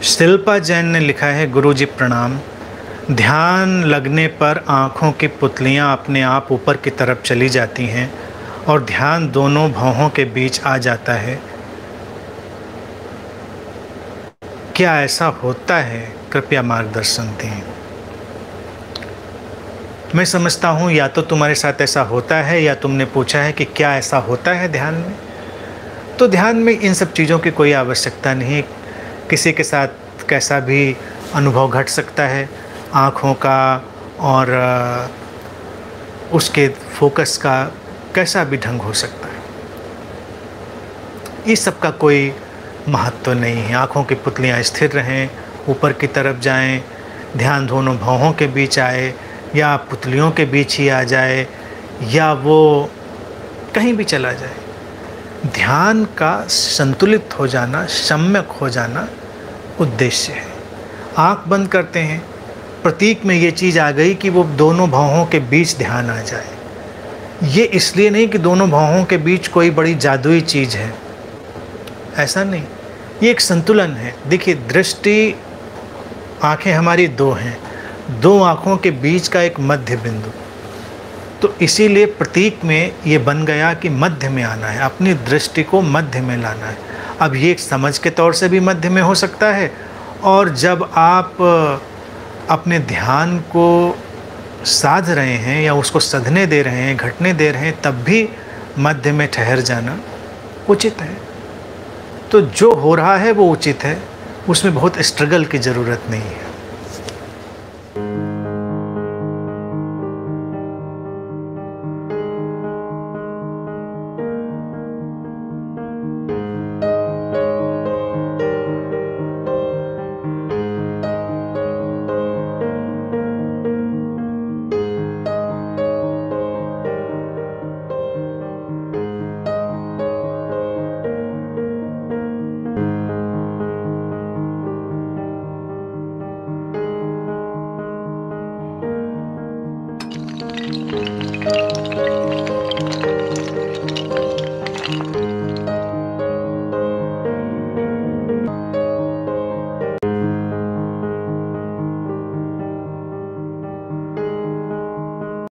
शिल्पा जैन ने लिखा है, गुरुजी प्रणाम। ध्यान लगने पर आँखों की पुतलियाँ अपने आप ऊपर की तरफ चली जाती हैं और ध्यान दोनों भौहों के बीच आ जाता है। क्या ऐसा होता है? कृपया मार्गदर्शन दें। मैं समझता हूँ या तो तुम्हारे साथ ऐसा होता है या तुमने पूछा है कि क्या ऐसा होता है ध्यान में। तो ध्यान में इन सब चीज़ों की कोई आवश्यकता नहीं। किसी के साथ कैसा भी अनुभव घट सकता है, आँखों का और उसके फोकस का कैसा भी ढंग हो सकता है। इस सब का कोई महत्व नहीं है। आँखों की पुतलियाँ स्थिर रहें, ऊपर की तरफ जाएं, ध्यान दोनों भौहों के बीच आए या पुतलियों के बीच ही आ जाए या वो कहीं भी चला जाए। ध्यान का संतुलित हो जाना, सम्यक हो जाना उद्देश्य है। आँख बंद करते हैं, प्रतीक में ये चीज़ आ गई कि वो दोनों भौहों के बीच ध्यान आ जाए। ये इसलिए नहीं कि दोनों भौहों के बीच कोई बड़ी जादुई चीज़ है, ऐसा नहीं। ये एक संतुलन है। देखिए, दृष्टि, आँखें हमारी दो हैं, दो आँखों के बीच का एक मध्य बिंदु। तो इसीलिए प्रतीक में ये बन गया कि मध्य में आना है, अपनी दृष्टि को मध्य में लाना है। अब ये एक समझ के तौर से भी मध्य में हो सकता है, और जब आप अपने ध्यान को साध रहे हैं या उसको सधने दे रहे हैं, घटने दे रहे हैं, तब भी मध्य में ठहर जाना उचित है। तो जो हो रहा है वो उचित है, उसमें बहुत स्ट्रगल की ज़रूरत नहीं है।